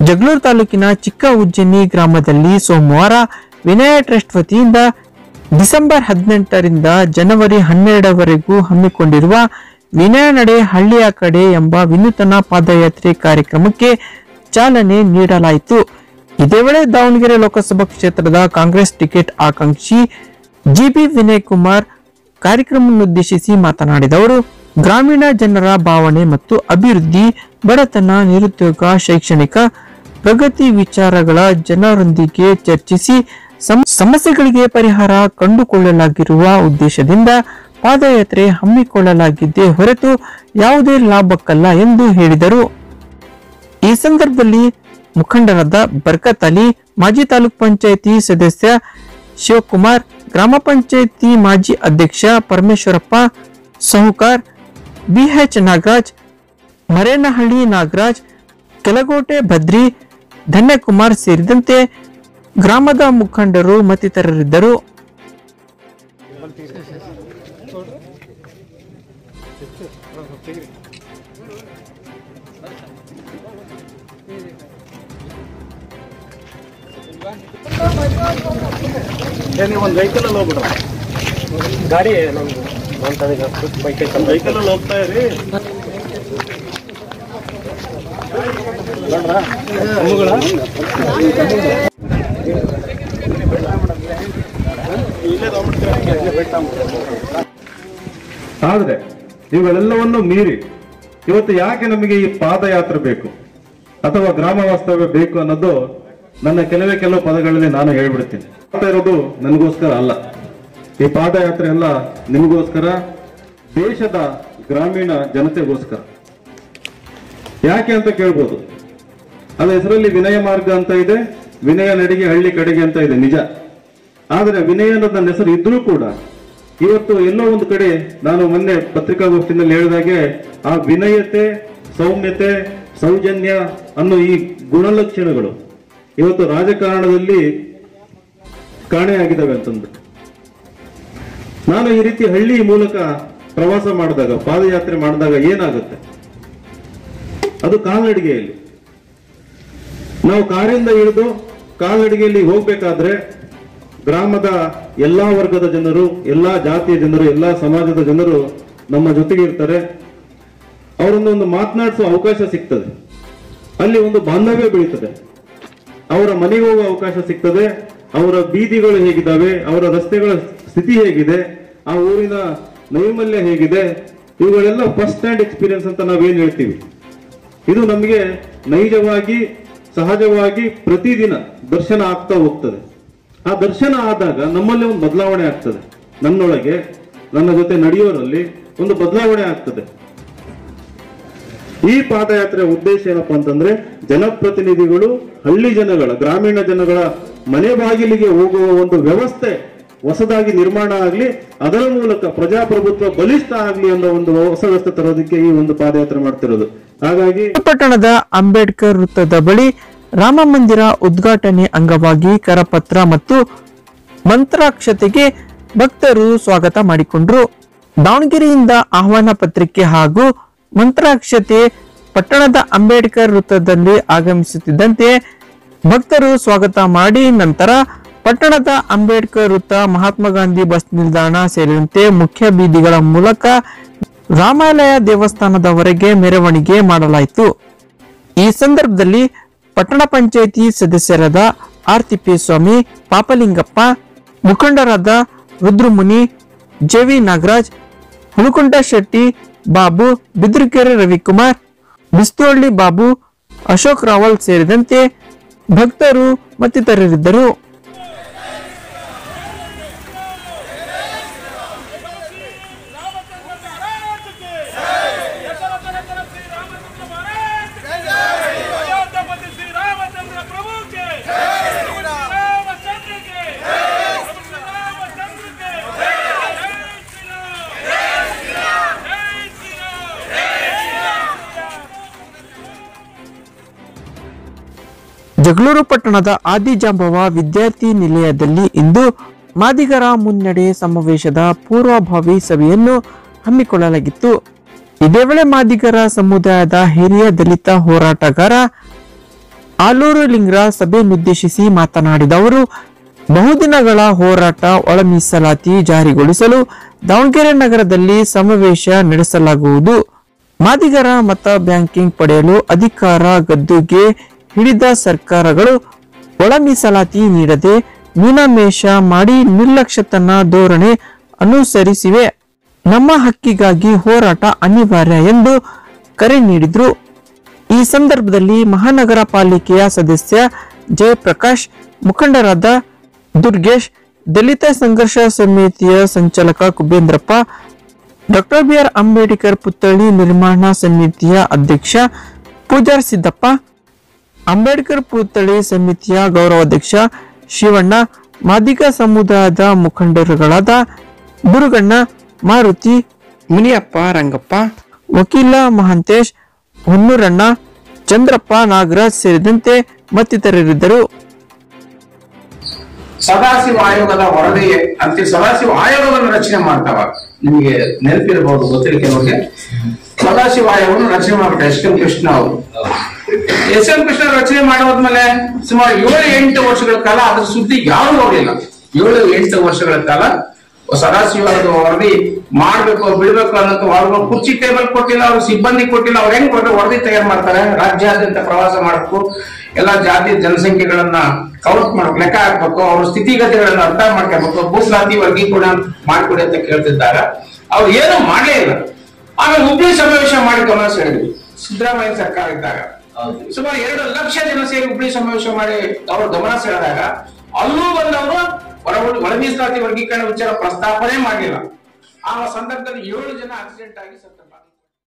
ಜಗಳೂರು ತಾಲೂಕಿನ ಚಿಕ್ಕ ಉಜ್ಜನಿ ಗ್ರಾಮದಲ್ಲಿ ಸೋಮವಾರ ವಿನಯ ಟ್ರಸ್ಟ್ ವತಿಯಿಂದ ಡಿಸೆಂಬರ್ 18ರಿಂದ ಜನವರಿ 12ವರೆಗೂ ಹಮ್ಮಿಕೊಂಡಿರುವ ವಿನಯ ನಡೆ ಹಳ್ಳಿಯ ಕಡೆ ಎಂಬ ವಿನೂತನ ಪಾದಯಾತ್ರೆ ಕಾರ್ಯಕ್ರಮಕ್ಕೆ ಚಾಲನೆ ನೀಡಲಾಯಿತು. ಇದೇ ವೇಳೆ ದಾವಣಗೆರೆ ಲೋಕಸಭಾ ಕ್ಷೇತ್ರದ ಕಾಂಗ್ರೆಸ್ ಟಿಕೆಟ್ ಆಕಾಂಕ್ಷಿ ಜಿಬಿ ವಿನಯ್ ಕುಮಾರ್ ಕಾರ್ಯಕ್ರಮವನ್ನುದ್ದೇಶಿಸಿ ಮಾತನಾಡಿದವರು, ಗ್ರಾಮೀಣ ಜನರ ಭಾವನೆ ಮತ್ತು ಅಭಿವೃದ್ಧಿ, ಬಡತನ, ನಿರುದ್ಯೋಗ, ಶೈಕ್ಷಣಿಕ ಪ್ರಗತಿ ವಿಚಾರಗಳ ಜನರೊಂದಿಗೆ ಚರ್ಚಿಸಿ ಸಮಸ್ಯೆಗಳಿಗೆ ಪರಿಹಾರ ಕಂಡುಕೊಳ್ಳಲಾಗಿರುವ ಉದ್ದೇಶದಿಂದ ಪಾದಯಾತ್ರೆ ಹಮ್ಮಿಕೊಳ್ಳಲಾಗಿದ್ದೇ ಹೊರತು ಯಾವುದೇ ಲಾಭಕ್ಕಲ್ಲ ಎಂದು ಹೇಳಿದರು. ಈ ಸಂದರ್ಭದಲ್ಲಿ ಮುಖಂಡರಾದ ಬರ್ಕತ್ ಅಲಿ, ಮಾಜಿ ತಾಲೂಕ್ ಪಂಚಾಯಿತಿ ಸದಸ್ಯ ಶಿವಕುಮಾರ್, ಗ್ರಾಮ ಪಂಚಾಯಿತಿ ಮಾಜಿ ಅಧ್ಯಕ್ಷ ಪರಮೇಶ್ವರಪ್ಪ ಸಹುಕಾರ್, ಬಿಎಚ್ ನಾಗರಾಜ್, ಮರೇನಹಳ್ಳಿ ನಾಗರಾಜ್, ಕೆಲಗೋಟೆ ಭದ್ರಿ, ಧನ್ಯಕುಮಾರ್ ಸೇರಿದಂತೆ ಗ್ರಾಮದ ಮುಖಂಡರು ಮತ್ತಿತರರಿದ್ದರು. ಒಂದು ವೆಹಿಕಲಲ್ಲಿ ಹೋಗ್ಬಿಡ ಗಾಡಿ ವೆಹಿಕಲಲ್ಲಿ ಹೋಗ್ತಾ ಇರಿ. ಆದ್ರೆ ಇವುಗಳೆಲ್ಲವನ್ನು ಮೀರಿ ಇವತ್ತು ಯಾಕೆ ನಮಗೆ ಈ ಪಾದಯಾತ್ರೆ ಬೇಕು ಅಥವಾ ಗ್ರಾಮ ವಾಸ್ತವ್ಯ ಬೇಕು ಅನ್ನೋದು ನನ್ನ ಕೆಲವು ಪದಗಳಲ್ಲಿ ನಾನು ಹೇಳ್ಬಿಡ್ತೀನಿ. ಇರೋದು ನನಗೋಸ್ಕರ ಅಲ್ಲ, ಈ ಪಾದಯಾತ್ರೆ ಎಲ್ಲ ನಿಮಗೋಸ್ಕರ, ದೇಶದ ಗ್ರಾಮೀಣ ಜನತೆಗೋಸ್ಕರ. ಯಾಕೆ ಅಂತ ಕೇಳ್ಬೋದು. ಅದ ಹೆಸರಲ್ಲಿ ವಿನಯ ಮಾರ್ಗ ಅಂತ ಇದೆ, ವಿನಯ ನಡಿಗೆ ಹಳ್ಳಿ ಕಡೆಗೆ ಅಂತ ಇದೆ, ನಿಜ. ಆದರೆ ವಿನಯ ಅನ್ನೋದು ನನ್ನ ಹೆಸರು ಇದ್ರೂ ಕೂಡ ಇವತ್ತು ಎಲ್ಲೋ ಒಂದು ಕಡೆ ನಾನು ಮೊನ್ನೆ ಪತ್ರಿಕಾಗೋಷ್ಠಿನಲ್ಲಿ ಹೇಳಿದಾಗೆ ಆ ವಿನಯತೆ, ಸೌಮ್ಯತೆ, ಸೌಜನ್ಯ ಅನ್ನೋ ಈ ಗುಣಲಕ್ಷಣಗಳು ಇವತ್ತು ರಾಜಕಾರಣದಲ್ಲಿ ಕಾಣೆಯಾಗಿದ್ದಾವೆ ಅಂತಂದ್ಬಿಟ್ಟು ನಾನು ಈ ರೀತಿ ಹಳ್ಳಿ ಮೂಲಕ ಪ್ರವಾಸ ಮಾಡಿದಾಗ, ಪಾದಯಾತ್ರೆ ಮಾಡಿದಾಗ ಏನಾಗುತ್ತೆ, ಅದು ಕಾಲ್ನಡಿಗೆಯಲ್ಲಿ ನಾವು ಕಾರಿಂದ ಇಳಿದು ಕಾಲ್ನಡಿಗೆಯಲ್ಲಿ ಹೋಗ್ಬೇಕಾದ್ರೆ ಗ್ರಾಮದ ಎಲ್ಲಾ ವರ್ಗದ ಜನರು, ಎಲ್ಲಾ ಜಾತಿಯ ಜನರು, ಎಲ್ಲಾ ಸಮಾಜದ ಜನರು ನಮ್ಮ ಜೊತೆಗೆ ಇರ್ತಾರೆ. ಅವರನ್ನು ಮಾತನಾಡಿಸುವ ಅವಕಾಶ ಸಿಗ್ತದೆ, ಅಲ್ಲಿ ಒಂದು ಬಾಂಧವ್ಯ ಬೆಳೀತದೆ, ಅವರ ಮನೆಗೆ ಹೋಗುವ ಅವಕಾಶ ಸಿಗ್ತದೆ, ಅವರ ಬೀದಿಗಳು ಹೇಗಿದ್ದಾವೆ, ಅವರ ರಸ್ತೆಗಳ ಸ್ಥಿತಿ ಹೇಗಿದೆ, ಆ ಊರಿನ ನೈರ್ಮಲ್ಯ ಹೇಗಿದೆ, ಇವುಗಳೆಲ್ಲ ಫಸ್ಟ್ ಹ್ಯಾಂಡ್ ಎಕ್ಸ್ಪೀರಿಯನ್ಸ್ ಅಂತ ನಾವೇನ್ ಹೇಳ್ತೀವಿ. ಇದು ನಮಗೆ ನೈಜವಾಗಿ, ಸಹಜವಾಗಿ ಪ್ರತಿದಿನ ದರ್ಶನ ಆಗ್ತಾ ಹೋಗ್ತದೆ. ಆ ದರ್ಶನ ಆದಾಗ ನಮ್ಮಲ್ಲಿ ಒಂದು ಬದಲಾವಣೆ ಆಗ್ತದೆ, ನನ್ನೊಳಗೆ, ನನ್ನ ಜೊತೆ ನಡೆಯೋರಲ್ಲಿ ಒಂದು ಬದಲಾವಣೆ ಆಗ್ತದೆ. ಈ ಪಾದಯಾತ್ರೆಯ ಉದ್ದೇಶ ಏನಪ್ಪಾ ಅಂತಂದ್ರೆ, ಜನಪ್ರತಿನಿಧಿಗಳು ಹಳ್ಳಿ ಜನಗಳ, ಗ್ರಾಮೀಣ ಜನಗಳ ಮನೆ ಬಾಗಿಲಿಗೆ ಹೋಗುವ ಒಂದು ವ್ಯವಸ್ಥೆ ಹೊಸದಾಗಿ ನಿರ್ಮಾಣ ಆಗ್ಲಿ, ಅದರ ಮೂಲಕ ಪ್ರಜಾಪ್ರಭುತ್ವ ಬಲಿಷ್ಠ ಆಗ್ಲಿ ಅನ್ನೋ ಒಂದು ಹೊಸ ವ್ಯವಸ್ಥೆ ತರೋದಕ್ಕೆ ಈ ಒಂದು ಪಾದಯಾತ್ರೆ ಮಾಡ್ತಿರೋದು. ಹಾಗಾಗಿ ಪಟ್ಟಣದ ಅಂಬೇಡ್ಕರ್ ವೃತ್ತದ ಬಳಿ ರಾಮ ಮಂದಿರ ಉದ್ಘಾಟನೆ ಅಂಗವಾಗಿ ಕರಪತ್ರ ಮತ್ತು ಮಂತ್ರಾಕ್ಷತೆಗೆ ಭಕ್ತರು ಸ್ವಾಗತ ಮಾಡಿಕೊಂಡ್ರು. ದಾವಣಗೆರೆಯಿಂದ ಆಹ್ವಾನ ಪತ್ರಿಕೆ ಹಾಗೂ ಮಂತ್ರಾಕ್ಷತೆ ಪಟ್ಟಣದ ಅಂಬೇಡ್ಕರ್ ವೃತ್ತದಲ್ಲಿ ಆಗಮಿಸುತ್ತಿದ್ದಂತೆ ಭಕ್ತರು ಸ್ವಾಗತ ಮಾಡಿ ನಂತರ ಪಟ್ಟಣದ ಅಂಬೇಡ್ಕರ್ ವೃತ್ತ, ಮಹಾತ್ಮ ಗಾಂಧಿ ಬಸ್ ನಿಲ್ದಾಣ ಸೇರಿದಂತೆ ಮುಖ್ಯ ಬೀದಿಗಳ ಮೂಲಕ ರಾಮಾಲಯ ದೇವಸ್ಥಾನದವರೆಗೆ ಮೆರವಣಿಗೆ ಮಾಡಲಾಯಿತು. ಈ ಸಂದರ್ಭದಲ್ಲಿ ಪಟ್ಟಣ ಪಂಚಾಯಿತಿ ಸದಸ್ಯರಾದ ಆರ್ ತಿಪ್ಪೇಸ್ವಾಮಿ, ಪಾಪಲಿಂಗಪ್ಪ, ಮುಖಂಡರಾದ ರುದ್ರಮುನಿ, ಜೆವಿ ನಾಗರಾಜ್, ಹುಲುಕುಂಟ ಶೆಟ್ಟಿ ಬಾಬು, ಬಿದ್ರಕೆರೆ ರವಿಕುಮಾರ್, ಬಿಸ್ತೋಳ್ಳಿ ಬಾಬು, ಅಶೋಕ್ ರಾವಲ್ ಸೇರಿದಂತೆ ಭಕ್ತರು ಮತ್ತಿತರರಿದ್ದರು. ಜಗಳೂರು ಪಟ್ಟಣದ ಆದಿಜಾಂಬವ ವಿದ್ಯಾರ್ಥಿ ನಿಲಯದಲ್ಲಿ ಇಂದು ಮಾದಿಗರ ಮುನ್ನಡೆ ಸಮಾವೇಶದ ಪೂರ್ವಭಾವಿ ಸಭೆಯನ್ನು ಹಮ್ಮಿಕೊಳ್ಳಲಾಗಿತ್ತು. ಇದೇ ವೇಳೆ ಮಾದಿಗರ ಸಮುದಾಯದ ಹಿರಿಯ ದಲಿತ ಹೋರಾಟಗಾರ ಆಲೂರು ಲಿಂಗರಾಜ್ ಸಭೆಯನ್ನುದ್ದೇಶಿಸಿ ಮಾತನಾಡಿದ ಅವರು, ಬಹುದಿನಗಳ ಹೋರಾಟ ಒಳ ಮೀಸಲಾತಿ ಜಾರಿಗೊಳಿಸಲು ದಾವಣಗೆರೆ ನಗರದಲ್ಲಿ ಸಮಾವೇಶ ನಡೆಸಲಾಗುವುದು. ಮಾದಿಗರ ಮತ ಬ್ಯಾಂಕಿಂಗ್ ಪಡೆಯಲು ಅಧಿಕಾರ ಗದ್ದುಗೆ ಹಿಡಿದ ಸರ್ಕಾರಗಳು ಒಳ ಮೀಸಲಾತಿ ನೀಡದೆ ಮೀನಾಮೇಷ ಮಾಡಿ ನಿರ್ಲಕ್ಷ್ಯತನ ಧೋರಣೆ ಅನುಸರಿಸಿವೆ. ನಮ್ಮ ಹಕ್ಕಿಗಾಗಿ ಹೋರಾಟ ಅನಿವಾರ್ಯ ಎಂದು ಕರೆ ನೀಡಿದ್ರು. ಈ ಸಂದರ್ಭದಲ್ಲಿ ಮಹಾನಗರ ಪಾಲಿಕೆಯ ಸದಸ್ಯ ಜಯಪ್ರಕಾಶ್, ಮುಖಂಡರಾದ ದುರ್ಗೇಶ್, ದಲಿತ ಸಂಘರ್ಷ ಸಮಿತಿಯ ಸಂಚಾಲಕ ಕುಬೇಂದ್ರಪ್ಪ, ಡಾಕ್ಟರ್ ಬಿ.ಆರ್. ಅಂಬೇಡ್ಕರ್ ಪುತ್ಥಳಿ ನಿರ್ಮಾಣ ಸಮಿತಿಯ ಅಧ್ಯಕ್ಷ ಪೂಜಾರ್ ಸಿದ್ದಪ್ಪ, ಅಂಬೇಡ್ಕರ್ ಪುತ್ಥಳಿ ಸಮಿತಿಯ ಗೌರವಾಧ್ಯಕ್ಷ ಶಿವಣ್ಣ, ಮಾದಿಗ ಸಮುದಾಯದ ಮುಖಂಡರುಗಳಾದ ಬುರುಗಣ್ಣ, ಮಾರುತಿ, ಮುನಿಯಪ್ಪ, ರಂಗಪ್ಪ, ವಕೀಲ ಮಹಾಂತೇಶ್, ಹೊನ್ನೂರಣ್ಣ, ಚಂದ್ರಪ್ಪ, ನಾಗರಾಜ್ ಸೇರಿದಂತೆ ಮತ್ತಿತರರಿದ್ದರು. ಸದಾಶಿವ ಆಯೋಗದ ವರದಿ ಅಂತ ಸದಾಶಿವ ಆಯೋಗವನ್ನು ರಚನೆ ಮಾಡ್ತಾವ. ನಿಮಗೆ ನೆನಪಿರಬಹುದು, ಗೊತ್ತಿಲ್ಲ ಕೆಲವರಿಗೆ. ಸದಾಶಿವ ಆಯೋಗವನ್ನು ರಚನೆ ಮಾಡ್ತಾರೆ ಎಸ್ ಎಂ ಕೃಷ್ಣ ಅವರು. ಎಸ್ ಎಂ ಕೃಷ್ಣ ರಚನೆ ಮಾಡೋದ್ಮೇಲೆ ಸುಮಾರು 7-8 ವರ್ಷಗಳ ಕಾಲ ಅದ್ರ ಸುದ್ದಿ ಯಾರು ಹೋಗಲಿಲ್ಲ. 7-8 ವರ್ಷಗಳ ಕಾಲ ಸದಾಶಿವದ ವರದಿ ಮಾಡ್ಬೇಕು ಬಿಡ್ಬೇಕು ಅನ್ನೋದು ಕುರ್ಚಿ ಟೇಬಲ್ ಕೊಟ್ಟಿಲ್ಲ, ಅವ್ರ ಸಿಬ್ಬಂದಿ ಕೊಟ್ಟಿಲ್ಲ. ಅವ್ರು ಹೆಂಗ್ ವರದಿ ತಯಾರು ಮಾಡ್ತಾರೆ? ರಾಜ್ಯಾದ್ಯಂತ ಪ್ರವಾಸ ಮಾಡಬೇಕು, ಎಲ್ಲಾ ಜಾತಿ ಜನಸಂಖ್ಯೆಗಳನ್ನ ಕೌಂಟ್ ಮಾಡ್ಬೇಕು, ಲೆಕ್ಕ ಹಾಕ್ಬೇಕು, ಅವ್ರ ಸ್ಥಿತಿಗತಿಗಳನ್ನ ಅರ್ಥ ಮಾಡ್ಕೋಬೇಕು, ಭೂಸ್ಲಾತಿ ವರ್ಗೀಕರಣ ಮಾಡ್ಕೊಡಿ ಅಂತ ಕೇಳ್ತಿದ್ದಾಗ ಅವ್ರು ಏನು ಮಾಡಲೇ ಇಲ್ಲ. ಆಮೇಲೆ ಹುಬ್ಳಿ ಸಮಾವೇಶ ಮಾಡಿ ಗಮನ ಸೆಳೆದ್ವಿ ಸಿದ್ದರಾಮಯ್ಯ ಸರ್ಕಾರ ಇದ್ದಾಗ. ಸುಮಾರು 2 ಲಕ್ಷ ಜನ ಸೇರಿ ಹುಬ್ಳಿ ಸಮಾವೇಶ ಮಾಡಿ ಅವ್ರ ಗಮನ ಸೆಳೆದಾಗ ಅಲ್ಲೂ ಬಂದವರು ಒಳ ಮೀಸಲಾತಿ ವರ್ಗೀಕರಣ ವಿಚಾರ ಪ್ರಸ್ತಾಪನೆ ಮಾಡಲಿಲ್ಲ. ಆ ಸಂದರ್ಭದಲ್ಲಿ 7 ಜನ ಆಕ್ಸಿಡೆಂಟ್ ಆಗಿ